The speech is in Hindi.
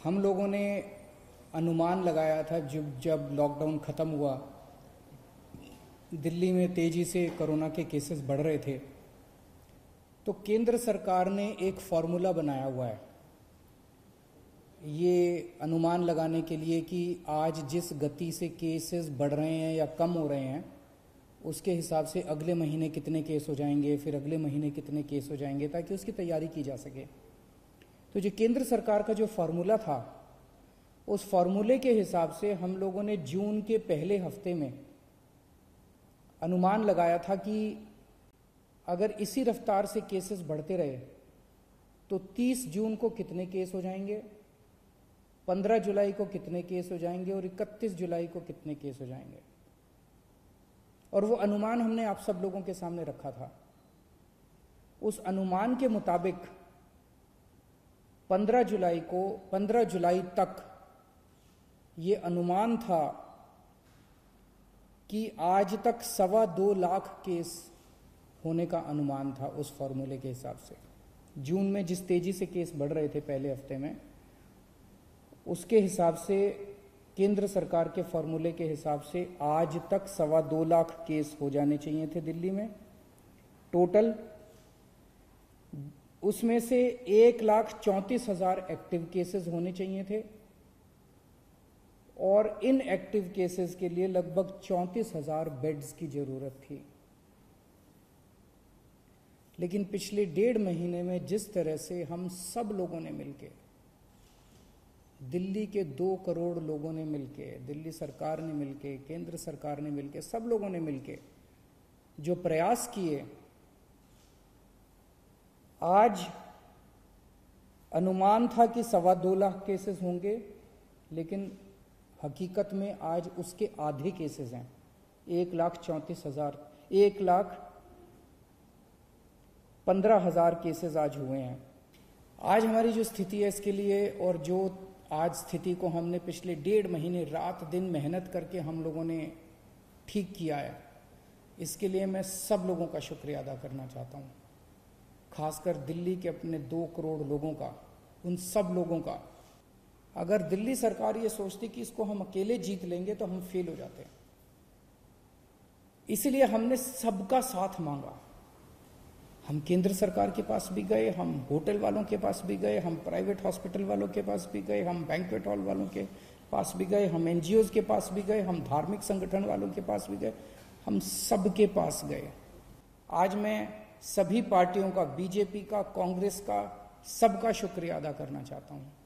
हम लोगों ने अनुमान लगाया था जब लॉकडाउन खत्म हुआ, दिल्ली में तेजी से कोरोना के केसेस बढ़ रहे थे, तो केंद्र सरकार ने एक फॉर्मूला बनाया हुआ है ये अनुमान लगाने के लिए कि आज जिस गति से केसेस बढ़ रहे हैं या कम हो रहे हैं उसके हिसाब से अगले महीने कितने केस हो जाएंगे, फिर अगले महीने कितने केस हो जाएंगे, ताकि उसकी तैयारी की जा सके। तो जो केंद्र सरकार का जो फॉर्मूला था, उस फॉर्मूले के हिसाब से हम लोगों ने जून के पहले हफ्ते में अनुमान लगाया था कि अगर इसी रफ्तार से केसेस बढ़ते रहे तो 30 जून को कितने केस हो जाएंगे, 15 जुलाई को कितने केस हो जाएंगे और 31 जुलाई को कितने केस हो जाएंगे। और वो अनुमान हमने आप सब लोगों के सामने रखा था। उस अनुमान के मुताबिक 15 जुलाई तक ये अनुमान था कि आज तक 2.25 लाख केस होने का अनुमान था। उस फॉर्मूले के हिसाब से जून में जिस तेजी से केस बढ़ रहे थे पहले हफ्ते में, उसके हिसाब से केंद्र सरकार के फॉर्मूले के हिसाब से आज तक 2.25 लाख केस हो जाने चाहिए थे दिल्ली में टोटल। उसमें से 1,34,000 एक्टिव केसेस होने चाहिए थे और इन एक्टिव केसेस के लिए लगभग 34,000 बेड्स की जरूरत थी। लेकिन पिछले 1.5 महीने में जिस तरह से हम सब लोगों ने मिलकर, दिल्ली के 2 करोड़ लोगों ने मिलकर, दिल्ली सरकार ने मिलकर, केंद्र सरकार ने मिलकर, सब लोगों ने मिलकर जो प्रयास किए, आज अनुमान था कि 2.25 लाख केसेस होंगे, लेकिन हकीकत में आज उसके आधे केसेस हैं। 1,15,000 केसेस आज हुए हैं। आज हमारी जो स्थिति है इसके लिए, और जो आज स्थिति को हमने पिछले 1.5 महीने रात दिन मेहनत करके हम लोगों ने ठीक किया है, इसके लिए मैं सब लोगों का शुक्रिया अदा करना चाहता हूँ, खासकर दिल्ली के अपने 2 करोड़ लोगों का, उन सब लोगों का। अगर दिल्ली सरकार ये सोचती कि इसको हम अकेले जीत लेंगे तो हम फेल हो जाते हैं। इसलिए हमने सबका साथ मांगा। हम केंद्र सरकार के पास भी गए, हम होटल वालों के पास भी गए, हम प्राइवेट हॉस्पिटल वालों के पास भी गए, हम बैंक्वेट हॉल वालों के पास भी गए, हम एनजीओज के पास भी गए, हम धार्मिक संगठन वालों के पास भी गए, हम सबके पास गए। आज मैं सभी पार्टियों का, बीजेपी का, कांग्रेस का, सबका शुक्रिया अदा करना चाहता हूं।